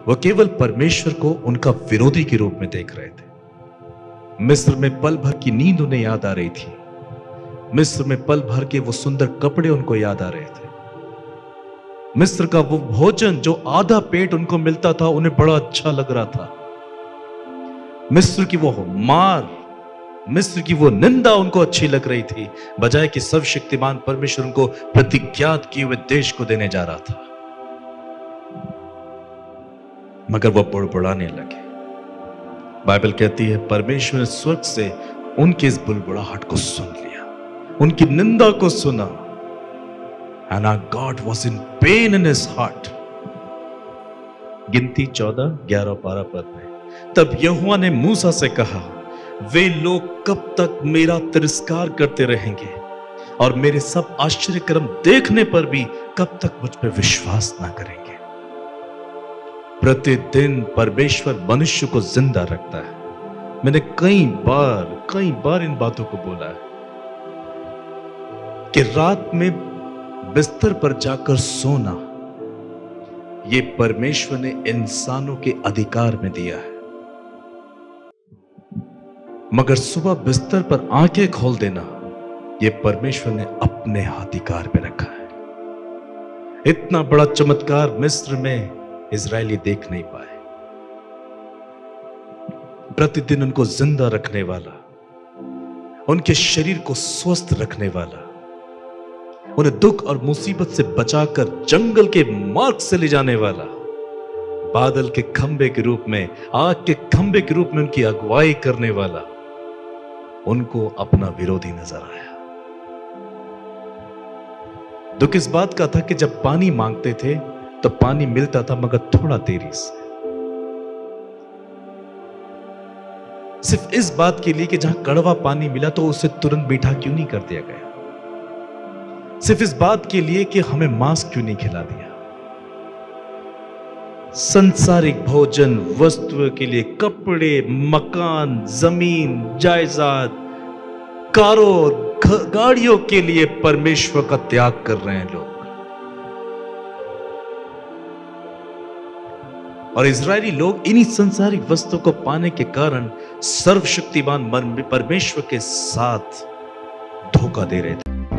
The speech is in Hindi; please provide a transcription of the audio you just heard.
वो केवल परमेश्वर को उनका विरोधी के रूप में देख रहे थे। मिस्र में पल भर की नींद उन्हें याद आ रही थी। मिस्र में पल भर के वो सुंदर कपड़े उनको याद आ रहे थे। मिस्र का वो भोजन जो आधा पेट उनको मिलता था, उन्हें बड़ा अच्छा लग रहा था। मिस्र की वो मार, मिस्र की वो निंदा उनको अच्छी लग रही थी, बजाय कि सर्वशक्तिमान परमेश्वर उनको प्रतिज्ञात किए हुए देश को देने जा रहा था। मगर वो बुड़बुड़ाने लगे। बाइबल कहती है परमेश्वर ने स्वर्ग से उनके इस बुड़बुड़ाहट को सुन लिया, उनकी निंदा को सुना। And our God was in pain in his heart. गिनती 14, 11 और 12 पद में, तब यहोवा ने मूसा से कहा, वे लोग कब तक मेरा तिरस्कार करते रहेंगे और मेरे सब आश्चर्य कर्म देखने पर भी कब तक मुझ पर विश्वास ना करेंगे। प्रतिदिन परमेश्वर मनुष्य को जिंदा रखता है। मैंने कई बार इन बातों को बोला है कि रात में बिस्तर पर जाकर सोना, यह परमेश्वर ने इंसानों के अधिकार में दिया है, मगर सुबह बिस्तर पर आंखें खोल देना, यह परमेश्वर ने अपने अधिकार में रखा है। इतना बड़ा चमत्कार मिस्र में इजरायली देख नहीं पाए। प्रतिदिन उनको जिंदा रखने वाला, उनके शरीर को स्वस्थ रखने वाला, उन्हें दुख और मुसीबत से बचाकर जंगल के मार्ग से ले जाने वाला, बादल के खंबे के रूप में, आग के खंबे के रूप में उनकी अगुवाई करने वाला, उनको अपना विरोधी नजर आया। दुख इस बात का था कि जब पानी मांगते थे तो पानी मिलता था, मगर थोड़ा देरी से। सिर्फ इस बात के लिए कि जहां कड़वा पानी मिला तो उसे तुरंत मीठा क्यों नहीं कर दिया गया। सिर्फ इस बात के लिए कि हमें मांस क्यों नहीं खिला दिया। संसारिक भोजन, वस्तुओं के लिए कपड़े, मकान, जमीन, जायदाद, कारों, गाड़ियों के लिए परमेश्वर का त्याग कर रहे हैं लोग। और इजरायली लोग इन्हीं संसारिक वस्तुओं को पाने के कारण सर्वशक्तिमान परमेश्वर के साथ धोखा दे रहे थे।